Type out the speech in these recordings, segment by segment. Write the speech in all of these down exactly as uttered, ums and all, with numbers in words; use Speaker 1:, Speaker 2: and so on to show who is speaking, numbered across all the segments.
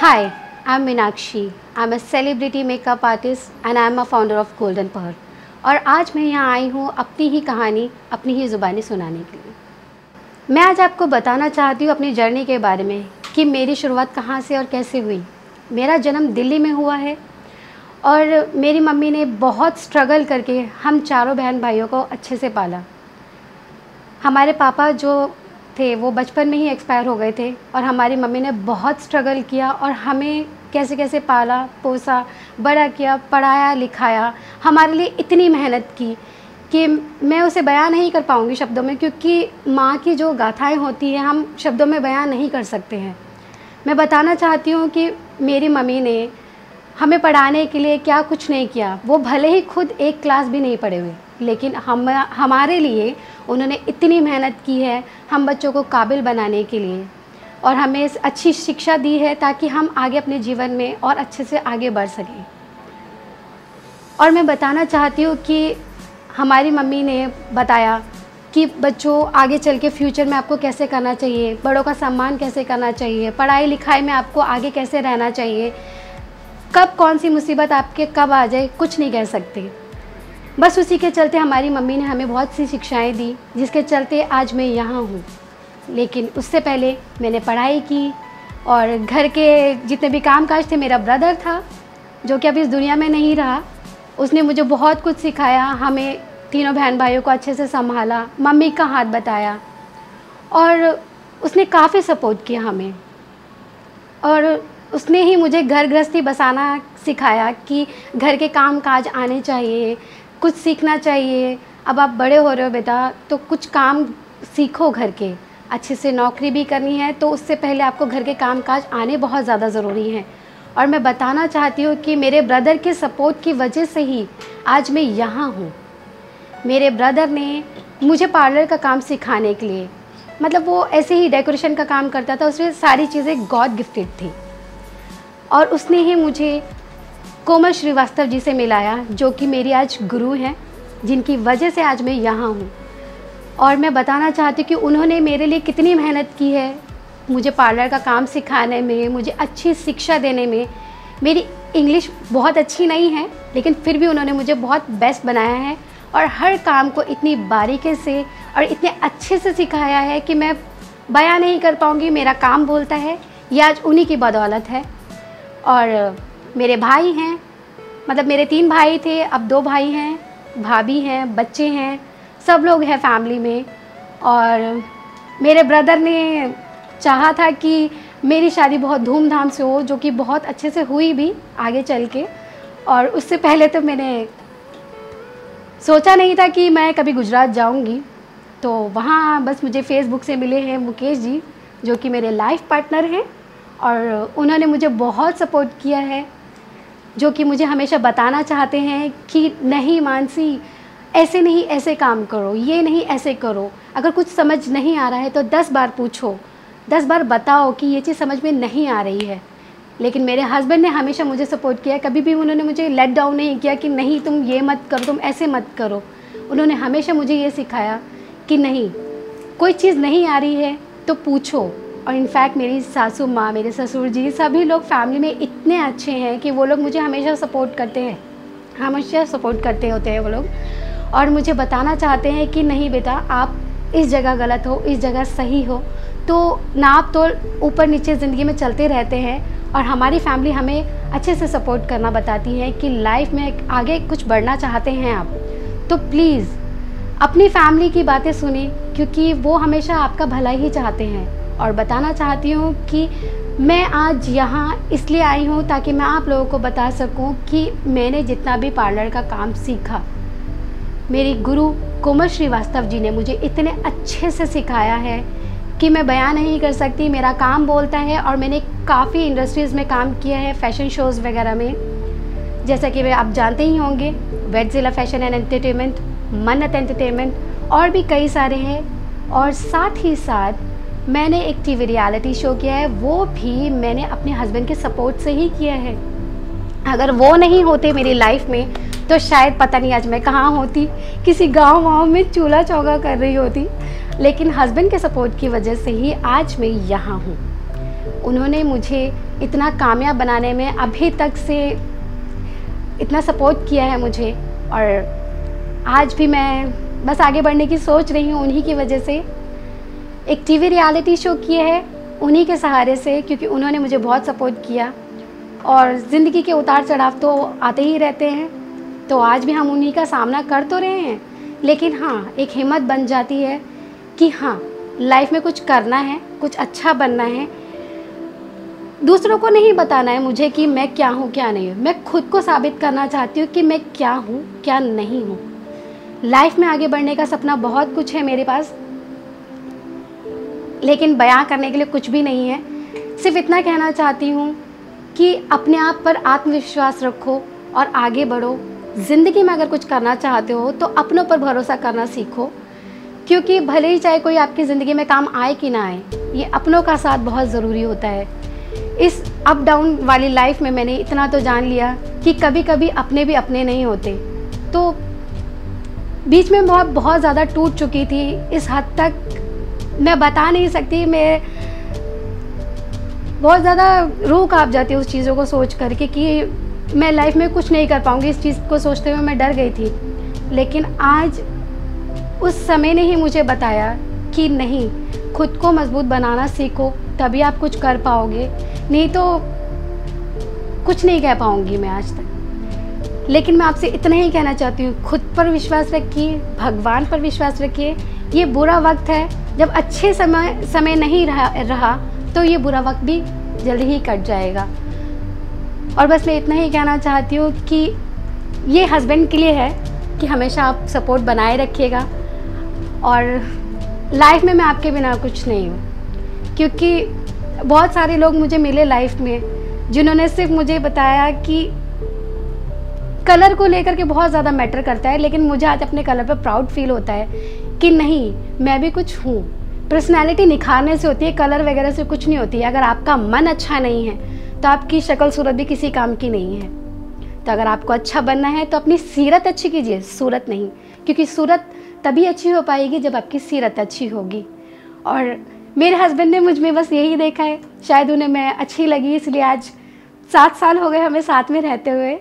Speaker 1: Hi, I'm Meenakshi. I'm a celebrity makeup artist and I'm a founder of Golden Pearl. और आज मैं यहाँ आई हूँ अपनी ही कहानी अपनी ही ज़ुबानी सुनाने के लिए। मैं आज आपको बताना चाहती हूँ अपनी जर्नी के बारे में कि मेरी शुरुआत कहाँ से और कैसे हुई। मेरा जन्म दिल्ली में हुआ है और मेरी मम्मी ने बहुत स्ट्रगल करके हम चारों बहन भाइयों को अच्छे से पाला। हमारे पापा जो थे वो बचपन में ही एक्सपायर हो गए थे और हमारी मम्मी ने बहुत स्ट्रगल किया और हमें कैसे कैसे पाला पोसा, बड़ा किया, पढ़ाया लिखाया, हमारे लिए इतनी मेहनत की कि मैं उसे बयां नहीं कर पाऊँगी शब्दों में, क्योंकि माँ की जो गाथाएं होती हैं हम शब्दों में बयां नहीं कर सकते हैं। मैं बताना चाहती हूँ कि मेरी मम्मी ने हमें पढ़ाने के लिए क्या कुछ नहीं किया। वो भले ही खुद एक क्लास भी नहीं पढ़े हुए, लेकिन हम हमारे लिए उन्होंने इतनी मेहनत की है हम बच्चों को काबिल बनाने के लिए, और हमें अच्छी शिक्षा दी है ताकि हम आगे अपने जीवन में और अच्छे से आगे बढ़ सकें। और मैं बताना चाहती हूँ कि हमारी मम्मी ने बताया कि बच्चों आगे चल के फ्यूचर में आपको कैसे करना चाहिए, बड़ों का सम्मान कैसे करना चाहिए, पढ़ाई लिखाई में आपको आगे कैसे रहना चाहिए, कब कौन सी मुसीबत आपके कब आ जाए कुछ नहीं कह सकते। बस उसी के चलते हमारी मम्मी ने हमें बहुत सी शिक्षाएं दी, जिसके चलते आज मैं यहाँ हूँ। लेकिन उससे पहले मैंने पढ़ाई की और घर के जितने भी काम काज थे, मेरा ब्रदर था जो कि अब इस दुनिया में नहीं रहा, उसने मुझे बहुत कुछ सिखाया, हमें तीनों बहन भाइयों को अच्छे से संभाला, मम्मी का हाथ बताया और उसने काफ़ी सपोर्ट किया हमें। और उसने ही मुझे घर गृहस्थी बसाना सिखाया कि घर के काम काज आने चाहिए, कुछ सीखना चाहिए। अब आप बड़े हो रहे हो बेटा तो कुछ काम सीखो, घर के अच्छे से नौकरी भी करनी है तो उससे पहले आपको घर के काम काज आने बहुत ज़्यादा ज़रूरी हैं। और मैं बताना चाहती हूँ कि मेरे ब्रदर के सपोर्ट की वजह से ही आज मैं यहाँ हूँ। मेरे ब्रदर ने मुझे पार्लर का काम सिखाने के लिए, मतलब वो ऐसे ही डेकोरेशन का काम करता था, उसमें सारी चीज़ें गॉड गिफ्टेड थी, और उसने ही मुझे कोमल श्रीवास्तव जी से मिलाया जो कि मेरी आज गुरु हैं, जिनकी वजह से आज मैं यहाँ हूँ। और मैं बताना चाहती हूँ कि उन्होंने मेरे लिए कितनी मेहनत की है, मुझे पार्लर का काम सिखाने में, मुझे अच्छी शिक्षा देने में। मेरी इंग्लिश बहुत अच्छी नहीं है लेकिन फिर भी उन्होंने मुझे बहुत बेस्ट बनाया है और हर काम को इतनी बारीकी से और इतने अच्छे से सिखाया है कि मैं बयां नहीं कर पाऊँगी। मेरा काम बोलता है, ये आज उन्हीं की बदौलत है। और मेरे भाई हैं, मतलब मेरे तीन भाई थे, अब दो भाई हैं, भाभी हैं, बच्चे हैं, सब लोग हैं फैमिली में। और मेरे ब्रदर ने चाहा था कि मेरी शादी बहुत धूमधाम से हो, जो कि बहुत अच्छे से हुई भी आगे चल के। और उससे पहले तो मैंने सोचा नहीं था कि मैं कभी गुजरात जाऊंगी, तो वहाँ बस मुझे फेसबुक से मिले हैं मुकेश जी जो कि मेरे लाइफ पार्टनर हैं, और उन्होंने मुझे बहुत सपोर्ट किया है, जो कि मुझे हमेशा बताना चाहते हैं कि नहीं मानसी, ऐसे नहीं ऐसे काम करो, ये नहीं ऐसे करो, अगर कुछ समझ नहीं आ रहा है तो दस बार पूछो, दस बार बताओ कि ये चीज़ समझ में नहीं आ रही है। लेकिन मेरे हस्बैंड ने हमेशा मुझे सपोर्ट किया, कभी भी उन्होंने मुझे लेट डाउन नहीं किया कि नहीं तुम ये मत करो, तुम ऐसे मत करो। उन्होंने हमेशा मुझे ये सिखाया कि नहीं, कोई चीज़ नहीं आ रही है तो पूछो। और इनफैक्ट मेरी सासू माँ, मेरे ससुर जी, सभी लोग फैमिली में इतने अच्छे हैं कि वो लोग मुझे हमेशा सपोर्ट करते हैं, हमेशा सपोर्ट करते होते हैं वो लोग, और मुझे बताना चाहते हैं कि नहीं बेटा आप इस जगह गलत हो, इस जगह सही हो। तो नाप तोल ऊपर नीचे ज़िंदगी में चलते रहते हैं, और हमारी फैमिली हमें अच्छे से सपोर्ट करना बताती है कि लाइफ में आगे कुछ बढ़ना चाहते हैं आप तो प्लीज़ अपनी फैमिली की बातें सुने, क्योंकि वो हमेशा आपका भला ही चाहते हैं। और बताना चाहती हूँ कि मैं आज यहाँ इसलिए आई हूँ ताकि मैं आप लोगों को बता सकूँ कि मैंने जितना भी पार्लर का काम सीखा, मेरी गुरु कोमल श्रीवास्तव जी ने मुझे इतने अच्छे से सिखाया है कि मैं बयान नहीं कर सकती। मेरा काम बोलता है, और मैंने काफ़ी इंडस्ट्रीज़ में काम किया है, फैशन शोज़ वगैरह में, जैसा कि आप जानते ही होंगे, वेटजिला fashion and entertainment, Mannat entertainment, और भी कई सारे हैं। और साथ ही साथ मैंने एक टीवी रियलिटी शो किया है, वो भी मैंने अपने हस्बैंड के सपोर्ट से ही किया है। अगर वो नहीं होते मेरी लाइफ में तो शायद पता नहीं आज मैं कहाँ होती, किसी गांव वाँव में चूल्हा चौका कर रही होती। लेकिन हस्बैंड के सपोर्ट की वजह से ही आज मैं यहाँ हूँ। उन्होंने मुझे इतना कामयाब बनाने में अभी तक से इतना सपोर्ट किया है मुझे, और आज भी मैं बस आगे बढ़ने की सोच रही हूँ उन्हीं की वजह से। एक टीवी रियलिटी शो किए है उन्हीं के सहारे से, क्योंकि उन्होंने मुझे बहुत सपोर्ट किया। और ज़िंदगी के उतार चढ़ाव तो आते ही रहते हैं, तो आज भी हम उन्हीं का सामना कर तो रहे हैं, लेकिन हाँ एक हिम्मत बन जाती है कि हाँ लाइफ में कुछ करना है, कुछ अच्छा बनना है। दूसरों को नहीं बताना है मुझे कि मैं क्या हूँ क्या नहीं हूँ, मैं खुद को साबित करना चाहती हूँ कि मैं क्या हूँ क्या नहीं हूँ। लाइफ में आगे बढ़ने का सपना बहुत कुछ है मेरे पास, लेकिन बयां करने के लिए कुछ भी नहीं है। सिर्फ इतना कहना चाहती हूँ कि अपने आप पर आत्मविश्वास रखो और आगे बढ़ो। ज़िंदगी में अगर कुछ करना चाहते हो तो अपनों पर भरोसा करना सीखो, क्योंकि भले ही चाहे कोई आपकी ज़िंदगी में काम आए कि ना आए, ये अपनों का साथ बहुत ज़रूरी होता है। इस अप डाउन वाली लाइफ में मैंने इतना तो जान लिया कि कभी कभी अपने भी अपने नहीं होते। तो बीच में बहुत बहुत ज़्यादा टूट चुकी थी, इस हद तक मैं बता नहीं सकती। मैं बहुत ज़्यादा रूह काँप जाती उस चीज़ों को सोच करके कि मैं लाइफ में कुछ नहीं कर पाऊँगी। इस चीज़ को सोचते हुए मैं डर गई थी, लेकिन आज उस समय ने ही मुझे बताया कि नहीं, खुद को मजबूत बनाना सीखो, तभी आप कुछ कर पाओगे, नहीं तो कुछ नहीं कह पाऊँगी मैं आज तक। लेकिन मैं आपसे इतना ही कहना चाहती हूँ, खुद पर विश्वास रखिए, भगवान पर विश्वास रखिए। ये बुरा वक्त है, जब अच्छे समय समय नहीं रहा रहा तो ये बुरा वक्त भी जल्दी ही कट जाएगा। और बस मैं इतना ही कहना चाहती हूँ कि ये हस्बैंड के लिए है कि हमेशा आप सपोर्ट बनाए रखिएगा, और लाइफ में मैं आपके बिना कुछ नहीं हूँ। क्योंकि बहुत सारे लोग मुझे मिले लाइफ में जिन्होंने सिर्फ मुझे बताया कि कलर को लेकर के बहुत ज़्यादा मैटर करता है, लेकिन मुझे आज अपने कलर पर प्राउड फील होता है कि नहीं, मैं भी कुछ हूँ। पर्सनैलिटी निखारने से होती है, कलर वगैरह से कुछ नहीं होती है। अगर आपका मन अच्छा नहीं है तो आपकी शक्ल सूरत भी किसी काम की नहीं है। तो अगर आपको अच्छा बनना है तो अपनी सीरत अच्छी कीजिए, सूरत नहीं, क्योंकि सूरत तभी अच्छी हो पाएगी जब आपकी सीरत अच्छी होगी। और मेरे हस्बैंड ने मुझ में बस यही देखा है, शायद उन्हें मैं अच्छी लगी, इसलिए आज सात साल हो गए हमें साथ में रहते हुए।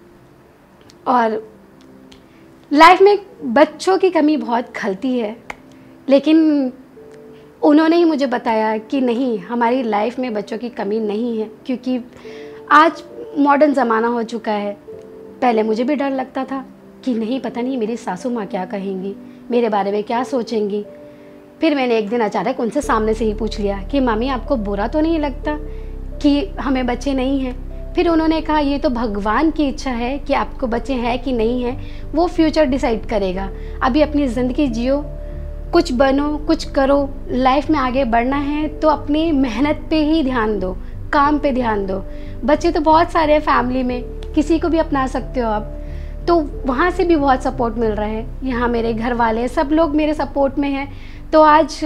Speaker 1: और लाइफ में बच्चों की कमी बहुत खलती है, लेकिन उन्होंने ही मुझे बताया कि नहीं, हमारी लाइफ में बच्चों की कमी नहीं है, क्योंकि आज मॉडर्न ज़माना हो चुका है। पहले मुझे भी डर लगता था कि नहीं, पता नहीं मेरी सासू माँ क्या कहेंगी, मेरे बारे में क्या सोचेंगी। फिर मैंने एक दिन अचानक उनसे सामने से ही पूछ लिया कि मामी, आपको बुरा तो नहीं लगता कि हमें बच्चे नहीं हैं? फिर उन्होंने कहा ये तो भगवान की इच्छा है कि आपको बच्चे हैं कि नहीं हैं, वो फ्यूचर डिसाइड करेगा। अभी अपनी ज़िंदगी जियो, कुछ बनो, कुछ करो। लाइफ में आगे बढ़ना है तो अपनी मेहनत पे ही ध्यान दो, काम पे ध्यान दो। बच्चे तो बहुत सारे हैं फैमिली में, किसी को भी अपना सकते हो आप। तो वहाँ से भी बहुत सपोर्ट मिल रहा है। यहाँ मेरे घर वाले सब लोग मेरे सपोर्ट में हैं। तो आज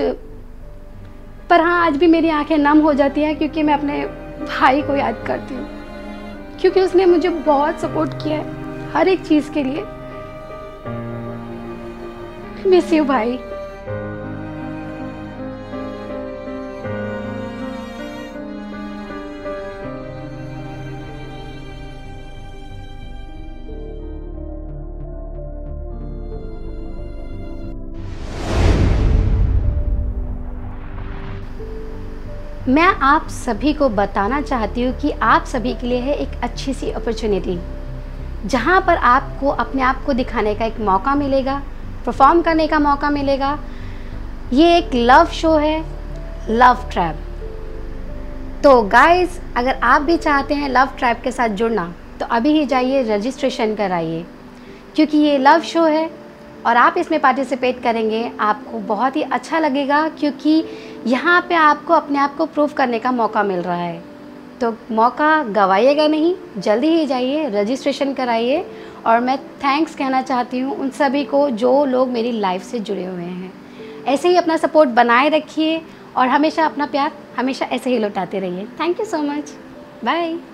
Speaker 1: पर हाँ, आज भी मेरी आंखें नम हो जाती हैं, क्योंकि मैं अपने भाई को याद करती हूँ, क्योंकि उसने मुझे बहुत सपोर्ट किया है हर एक चीज़ के लिए। मिस यू भाई। मैं आप सभी को बताना चाहती हूँ कि आप सभी के लिए है एक अच्छी सी अपॉर्चुनिटी, जहाँ पर आपको अपने आप को दिखाने का एक मौका मिलेगा, परफॉर्म करने का मौका मिलेगा। ये एक लव शो है, लव ट्रैप। तो गाइस, अगर आप भी चाहते हैं लव ट्रैप के साथ जुड़ना तो अभी ही जाइए रजिस्ट्रेशन कराइए, क्योंकि ये लव शो है और आप इसमें पार्टिसिपेट करेंगे, आपको बहुत ही अच्छा लगेगा, क्योंकि यहाँ पे आपको अपने आप को प्रूव करने का मौका मिल रहा है। तो मौका गवाइएगा नहीं, जल्दी ही जाइए, रजिस्ट्रेशन कराइए। और मैं थैंक्स कहना चाहती हूँ उन सभी को जो लोग मेरी लाइफ से जुड़े हुए हैं। ऐसे ही अपना सपोर्ट बनाए रखिए और हमेशा अपना प्यार हमेशा ऐसे ही लौटाते रहिए। Thank you so much, bye.